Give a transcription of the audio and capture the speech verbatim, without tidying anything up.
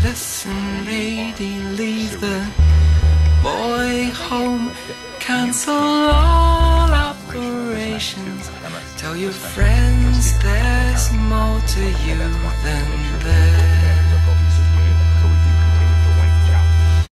Listen, lady, leave the boy home. Cancel all operations. Tell your friends there's more to you than